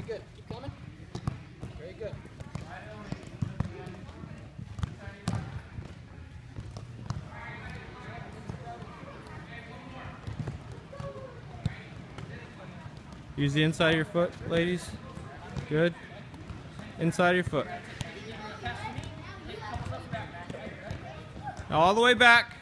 good. Keep coming. Very good. Use the inside of your foot, ladies. Good. Inside of your foot. Now all the way back.